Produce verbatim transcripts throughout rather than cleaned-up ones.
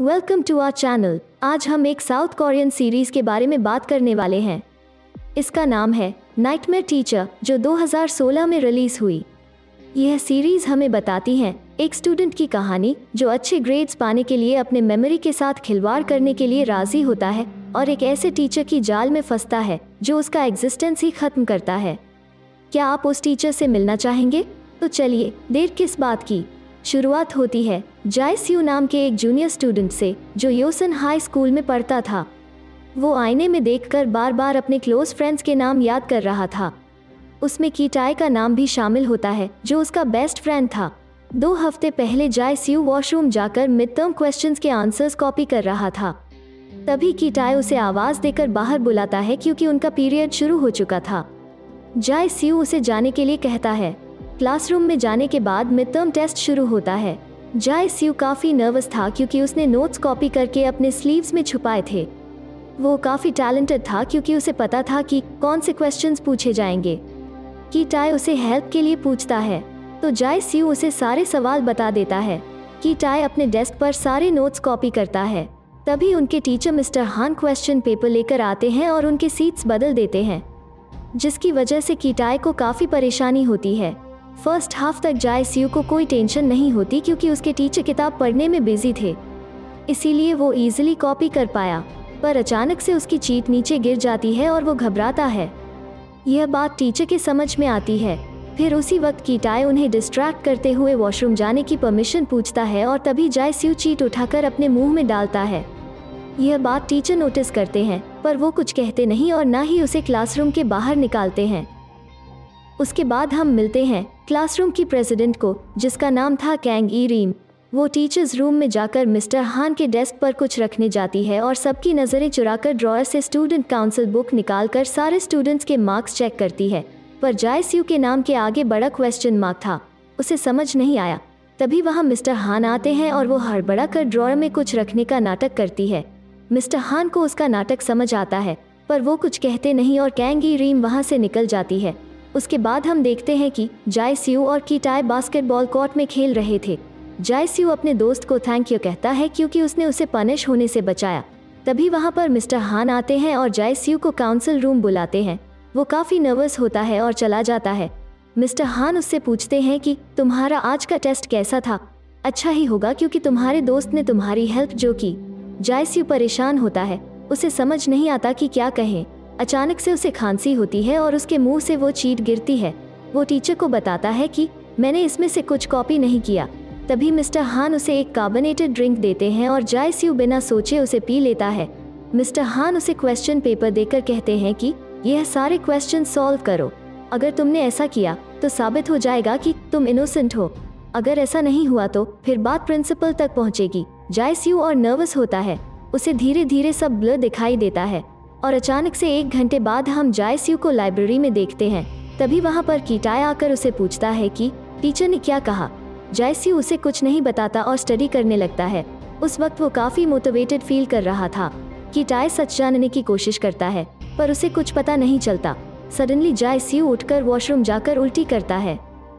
Welcome to our channel. आज हम एक साउथ कोरियन सीरीज के बारे में बात करने वाले हैं। इसका नाम है नाइटमेयर टीचर, जो दो हज़ार सोलह में रिलीज हुई। यह सीरीज हमें बताती है एक स्टूडेंट की कहानी जो अच्छे ग्रेड्स पाने के लिए अपने मेमोरी के साथ खिलवाड़ करने के लिए राजी होता है और एक ऐसे टीचर की जाल में फंसता है जो उसका एग्जिस्टेंस ही खत्म करता है। क्या आप उस टीचर से मिलना चाहेंगे? तो चलिए, देर किस बात की, शुरुआत होती है जाय स्यू नाम के एक जूनियर स्टूडेंट से जो योसन हाई स्कूल में पढ़ता था। वो आईने में देखकर बार बार अपने क्लोज फ्रेंड्स के नाम याद कर रहा था। उसमें कीटाई का नाम भी शामिल होता है जो उसका बेस्ट फ्रेंड था। दो हफ्ते पहले जाय स्यू वॉशरूम जाकर मिड टर्म क्वेश्चंस के आंसर्स कॉपी कर रहा था। तभी कीटाई उसे आवाज देकर बाहर बुलाता है क्योंकि उनका पीरियड शुरू हो चुका था। जाय स्यू उसे जाने के लिए कहता है। क्लासरूम में जाने के बाद मिड टर्म टेस्ट शुरू होता है। जाय स्यू काफ़ी नर्वस था क्योंकि उसने नोट्स कॉपी करके अपने स्लीव्स में छुपाए थे। वो काफ़ी टैलेंटेड था क्योंकि उसे पता था कि कौन से क्वेश्चंस पूछे जाएंगे। कीटाई उसे हेल्प के लिए पूछता है तो जाय स्यू उसे सारे सवाल बता देता है। कीटाई अपने डेस्क पर सारे नोट्स कॉपी करता है। तभी उनके teacher mister Han question paper लेकर आते हैं और उनके सीट्स बदल देते हैं, जिसकी वजह से कीटाई को काफ़ी परेशानी होती है। फर्स्ट हाफ तक जाय स्यू को कोई टेंशन नहीं होती क्योंकि उसके टीचर किताब पढ़ने में बिजी थे, इसीलिए वो इजीली कॉपी कर पाया। पर अचानक से उसकी चीट नीचे गिर जाती है और वो घबराता है। यह बात टीचर के समझ में आती है। फिर उसी वक्त कीटाई उन्हें डिस्ट्रैक्ट करते हुए वॉशरूम जाने की परमिशन पूछता है और तभी जाय स्यू चीट उठाकर अपने मुंह में डालता है। यह बात टीचर नोटिस करते हैं, पर वो कुछ कहते नहीं और ना ही उसे क्लासरूम के बाहर निकालते हैं। उसके बाद हम मिलते हैं क्लासरूम की प्रेसिडेंट को, जिसका नाम था कैंग ई रीम। वो टीचर्स रूम में जाकर मिस्टर हान के डेस्क पर कुछ रखने जाती है और सबकी नज़रें चुराकर ड्रॉअर से स्टूडेंट काउंसिल बुक निकालकर सारे स्टूडेंट्स के मार्क्स चेक करती है। पर जाय स्यू के नाम के आगे बड़ा क्वेश्चन मार्क था। उसे समझ नहीं आया। तभी वहाँ मिस्टर हान आते हैं और वो हड़बड़ा कर ड्रॉअर में कुछ रखने का नाटक करती है। मिस्टर हान को उसका नाटक समझ आता है, पर वो कुछ कहते नहीं और कैंग ई रीम वहाँ से निकल जाती है। उसके बाद हम देखते हैं कि जाय स्यू और कीटाई बास्केटबॉल कोर्ट में खेल रहे थे। जाय स्यू अपने दोस्त को थैंक यू कहता है क्योंकि उसने उसे पनिश होने से बचाया। तभी वहाँ पर मिस्टर हान आते हैं और जाय स्यू को काउंसिल रूम बुलाते हैं। वो काफ़ी नर्वस होता है और चला जाता है। मिस्टर हान उससे पूछते हैं कि तुम्हारा आज का टेस्ट कैसा था? अच्छा ही होगा क्योंकि तुम्हारे दोस्त ने तुम्हारी हेल्प जो की। जाय स्यू परेशान होता है, उसे समझ नहीं आता कि क्या कहें। अचानक से उसे खांसी होती है और उसके मुंह से वो चीट गिरती है। वो टीचर को बताता है कि मैंने इसमें से कुछ कॉपी नहीं किया। तभी मिस्टर हान उसे एक कार्बोनेटेड ड्रिंक देते हैं और जाय स्यू बिना सोचे उसे पी लेता है। मिस्टर हान उसे क्वेश्चन पेपर देकर कहते हैं कि यह सारे क्वेश्चन सॉल्व करो। अगर तुमने ऐसा किया तो साबित हो जाएगा कि तुम इनोसेंट हो। अगर ऐसा नहीं हुआ तो फिर बात प्रिंसिपल तक पहुंचेगी। जाय स्यू और नर्वस होता है। उसे धीरे धीरे सब ब्लर दिखाई देता है और अचानक से एक घंटे बाद हम जाय स्यू को लाइब्रेरी में देखते हैं। तभी वहाँ पर कीटाई आकर उसे पूछता है कि टीचर ने क्या कहा। जाय स्यू उसे कुछ नहीं बताता और स्टडी करने लगता है। उस वक्त वो काफ़ी मोटिवेटेड फील कर रहा था। कीटाई सच जानने की कोशिश करता है, पर उसे कुछ पता नहीं चलता। सडनली जाय स्यू उठकर वॉशरूम जाकर उल्टी करता है।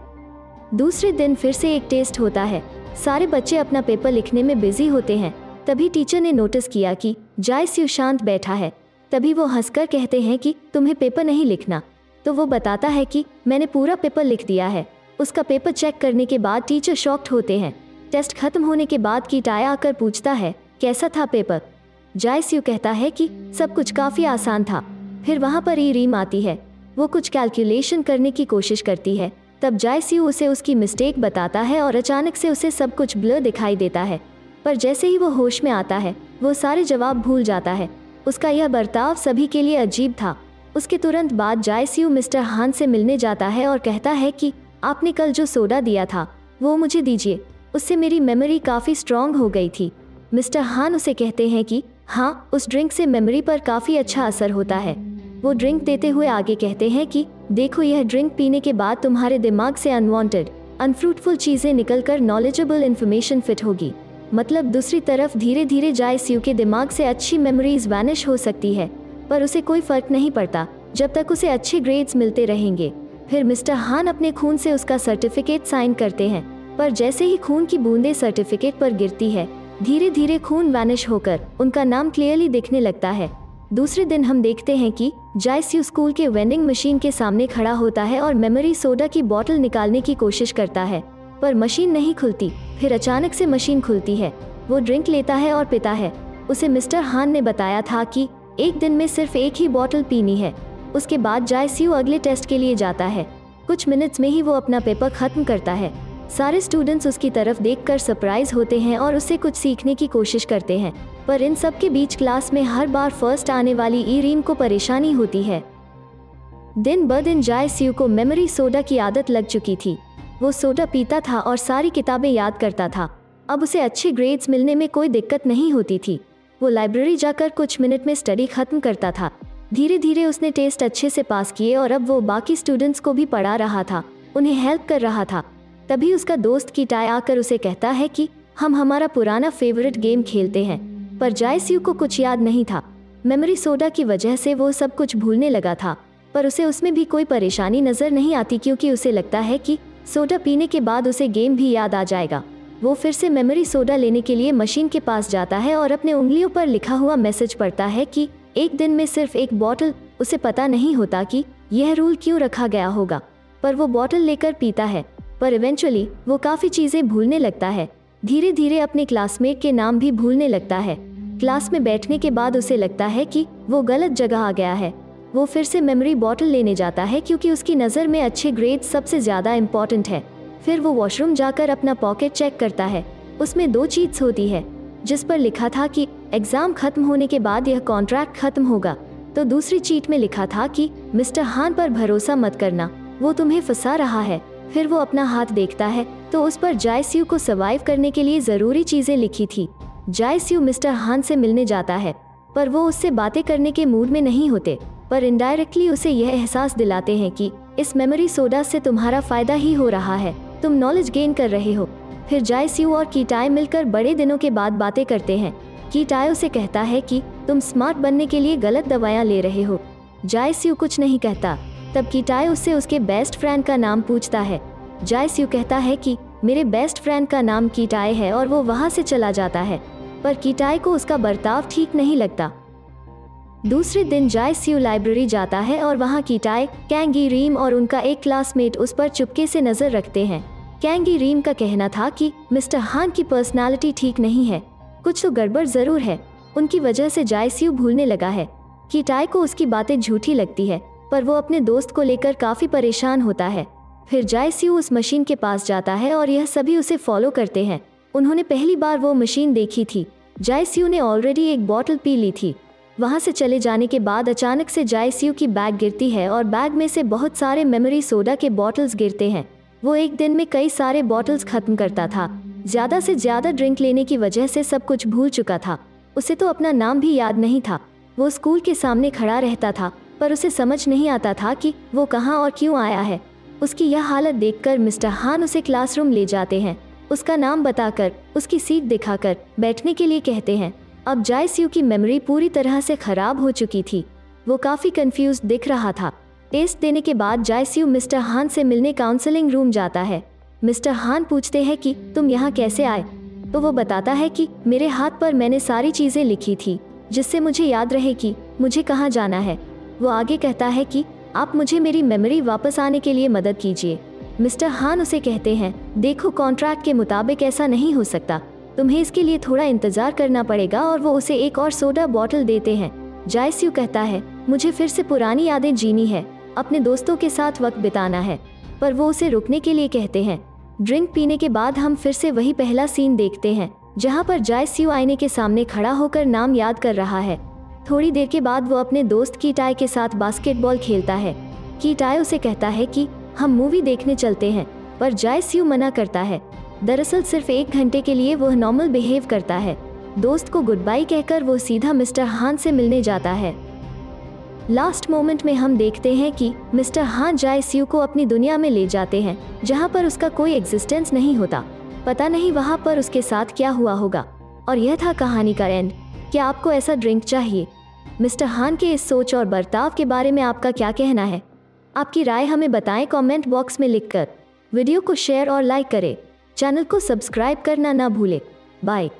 दूसरे दिन फिर से एक टेस्ट होता है। सारे बच्चे अपना पेपर लिखने में बिजी होते हैं। तभी टीचर ने नोटिस किया कि जाय स्यू शांत बैठा है। तभी वो हंसकर कहते हैं कि तुम्हें पेपर नहीं लिखना। तो वो बताता है कि मैंने पूरा पेपर लिख दिया है। उसका पेपर चेक करने के बाद टीचर शॉक्ड होते हैं। टेस्ट खत्म होने के बाद कीटाई आकर पूछता है कैसा था पेपर। जाय स्यू कहता है कि सब कुछ काफ़ी आसान था। फिर वहाँ पर ई रीम आती है। वो कुछ कैलकुलेशन करने की कोशिश करती है। तब जाय स्यू उसे उसकी मिस्टेक बताता है और अचानक से उसे सब कुछ ब्लर दिखाई देता है। पर जैसे ही वो होश में आता है वो सारे जवाब भूल जाता है। उसका यह बर्ताव सभी के लिए अजीब था। उसके तुरंत बाद जाय स्यू मिस्टर हान से मिलने जाता है और कहता है कि आपने कल जो सोडा दिया था वो मुझे दीजिए, उससे मेरी मेमोरी काफ़ी स्ट्रॉन्ग हो गई थी। मिस्टर हान उसे कहते हैं कि हाँ, उस ड्रिंक से मेमोरी पर काफ़ी अच्छा असर होता है। वो ड्रिंक देते हुए आगे कहते हैं कि देखो, यह ड्रिंक पीने के बाद तुम्हारे दिमाग से अनवांटेड अनफ्रूटफुल चीज़ें निकलकर नॉलेजेबल इन्फॉर्मेशन फिट होगी। मतलब दूसरी तरफ धीरे धीरे जाय स्यू के दिमाग से अच्छी मेमोरीज वैनिश हो सकती है, पर उसे कोई फर्क नहीं पड़ता जब तक उसे अच्छे ग्रेड्स मिलते रहेंगे। फिर मिस्टर हान अपने खून से उसका सर्टिफिकेट साइन करते हैं, पर जैसे ही खून की बूंदें सर्टिफिकेट पर गिरती है धीरे धीरे खून वैनिश होकर उनका नाम क्लियरली दिखने लगता है। दूसरे दिन हम देखते हैं कि जायस्यू स्कूल के वेंडिंग मशीन के सामने खड़ा होता है और मेमोरी सोडा की बोतल निकालने की कोशिश करता है, पर मशीन नहीं खुलती। फिर अचानक से मशीन खुलती है। वो ड्रिंक लेता है और पीता है। उसे मिस्टर हान ने बताया था कि एक दिन में सिर्फ एक ही बोतल पीनी है। उसके बाद जायस्यू अगले टेस्ट के लिए जाता है। कुछ मिनट्स में ही वो अपना पेपर खत्म करता है। सारे स्टूडेंट्स उसकी तरफ देखकर सरप्राइज होते हैं और उससे कुछ सीखने की कोशिश करते हैं, पर इन सब के बीच क्लास में हर बार फर्स्ट आने वाली ईरीम को परेशानी होती है। दिन ब दिन जायस्यू को मेमोरी सोडा की आदत लग चुकी थी। वो सोडा पीता था और सारी किताबें याद करता था। अब उसे अच्छे ग्रेड्स मिलने में कोई दिक्कत नहीं होती थी। वो लाइब्रेरी जाकर कुछ मिनट में स्टडी खत्म करता था। धीरे धीरे उसने टेस्ट अच्छे से पास किए और अब वो बाकी स्टूडेंट्स को भी पढ़ा रहा था, उन्हें हेल्प कर रहा था। तभी उसका दोस्त कीटाई आकर उसे कहता है कि हम हमारा पुराना फेवरेट गेम खेलते हैं, पर जायस्यू को कुछ याद नहीं था। मेमोरी सोडा की वजह से वो सब कुछ भूलने लगा था, पर उसे उसमें भी कोई परेशानी नजर नहीं आती क्योंकि उसे लगता है कि सोडा पीने के बाद उसे गेम भी याद आ जाएगा। वो फिर से मेमोरी सोडा लेने के लिए मशीन के पास जाता है और अपने उंगलियों पर लिखा हुआ मैसेज पढ़ता है कि एक दिन में सिर्फ एक बॉटल। उसे पता नहीं होता कि यह रूल क्यों रखा गया होगा, पर वो बॉटल लेकर पीता है। पर इवेंचुअली वो काफ़ी चीज़ें भूलने लगता है। धीरे धीरे अपने क्लासमेट के नाम भी भूलने लगता है। क्लास में बैठने के बाद उसे लगता है कि वो गलत जगह आ गया है। वो फिर से मेमोरी बॉटल लेने जाता है क्योंकि उसकी नज़र में अच्छे ग्रेड सबसे ज़्यादा इम्पॉर्टेंट है। फिर वो वॉशरूम जाकर अपना पॉकेट चेक करता है। उसमें दो चीट्स होती है जिस पर लिखा था कि एग्ज़ाम खत्म होने के बाद यह कॉन्ट्रैक्ट खत्म होगा, तो दूसरी चीट में लिखा था कि मिस्टर हान पर भरोसा मत करना, वो तुम्हें फंसा रहा है। फिर वो अपना हाथ देखता है तो उस पर जायस्यू को सर्वाइव करने के लिए ज़रूरी चीज़ें लिखी थी। जायस्यू मिस्टर हान से मिलने जाता है, पर वो उससे बातें करने के मूड में नहीं होते, पर इनडायरेक्टली उसे यह एहसास दिलाते हैं कि इस मेमोरी सोडा से तुम्हारा फ़ायदा ही हो रहा है, तुम नॉलेज गेन कर रहे हो। फिर जायस्यू और कीटाई मिलकर बड़े दिनों के बाद बातें करते हैं। कीटाई उसे कहता है कि तुम स्मार्ट बनने के लिए गलत दवाइयाँ ले रहे हो। जायस्यू कुछ नहीं कहता। तब कीटाई उससे उसके बेस्ट फ्रेंड का नाम पूछता है। जायस्यू कहता है कि मेरे बेस्ट फ्रेंड का नाम कीटाई है और वो वहाँ से चला जाता है, पर कीटाई को उसका बर्ताव ठीक नहीं लगता। दूसरे दिन जायस्यू लाइब्रेरी जाता है और वहाँ कीटाई, कैंगी रीम और उनका एक क्लासमेट उस पर चुपके से नज़र रखते हैं। कैंगी रीम का कहना था कि मिस्टर हान की पर्सनालिटी ठीक नहीं है, कुछ तो गड़बड़ ज़रूर है, उनकी वजह से जायस्यू भूलने लगा है। कीटाई को उसकी बातें झूठी लगती है, पर वो अपने दोस्त को लेकर काफ़ी परेशान होता है। फिर जायस्यू उस मशीन के पास जाता है और यह सभी उसे फॉलो करते हैं। उन्होंने पहली बार वो मशीन देखी थी। जायस्यू ने ऑलरेडी एक बॉटल पी ली थी। वहाँ से चले जाने के बाद अचानक से जायस्यू की बैग गिरती है और बैग में से बहुत सारे मेमोरी सोडा के बॉटल्स गिरते हैं। वो एक दिन में कई सारे बॉटल्स खत्म करता था। ज़्यादा से ज़्यादा ड्रिंक लेने की वजह से सब कुछ भूल चुका था। उसे तो अपना नाम भी याद नहीं था। वो स्कूल के सामने खड़ा रहता था, पर उसे समझ नहीं आता था कि वो कहाँ और क्यों आया है। उसकी यह हालत देखकर मिस्टर हान उसे क्लासरूम ले जाते हैं। उसका नाम बताकर, उसकी सीट दिखाकर बैठने के लिए कहते हैं। अब जायस्यू की मेमोरी पूरी तरह से खराब हो चुकी थी। वो काफ़ी कंफ्यूज दिख रहा था। टेस्ट देने के बाद जायस्यू मिस्टर हान से मिलने काउंसलिंग रूम जाता है। मिस्टर हान पूछते हैं कि तुम यहाँ कैसे आए, तो वो बताता है कि मेरे हाथ पर मैंने सारी चीज़ें लिखी थी जिससे मुझे याद रहे कि मुझे कहाँ जाना है। वो आगे कहता है कि आप मुझे मेरी मेमोरी वापस आने के लिए मदद कीजिए। मिस्टर हान उसे कहते हैं, देखो कॉन्ट्रैक्ट के मुताबिक ऐसा नहीं हो सकता, तुम्हें इसके लिए थोड़ा इंतज़ार करना पड़ेगा, और वो उसे एक और सोडा बॉटल देते हैं। जायस्यू कहता है, मुझे फिर से पुरानी यादें जीनी है, अपने दोस्तों के साथ वक्त बिताना है, पर वो उसे रुकने के लिए कहते हैं। ड्रिंक पीने के बाद हम फिर से वही पहला सीन देखते हैं जहाँ पर जायस्यू आईने के सामने खड़ा होकर नाम याद कर रहा है। थोड़ी देर के बाद वो अपने दोस्त कीटाई के साथ बास्केटबॉल खेलता है। कीटाई उसे कहता है कि हम मूवी देखने चलते हैं, पर जायस्यू मना करता है। दरअसल सिर्फ एक घंटे के लिए वह नॉर्मल बिहेव करता है। दोस्त को गुड बाय कहकर वो सीधा मिस्टर हान से मिलने जाता है। लास्ट मोमेंट में हम देखते हैं कि मिस्टर हान जायस्यू को अपनी दुनिया में ले जाते हैं जहाँ पर उसका कोई एग्जिस्टेंस नहीं होता। पता नहीं वहाँ पर उसके साथ क्या हुआ होगा। और यह था कहानी का एंड। क्या आपको ऐसा ड्रिंक चाहिए? मिस्टर हान के इस सोच और बर्ताव के बारे में आपका क्या कहना है? आपकी राय हमें बताएं कमेंट बॉक्स में लिखकर। वीडियो को शेयर और लाइक करें। चैनल को सब्सक्राइब करना ना भूलें। बाय।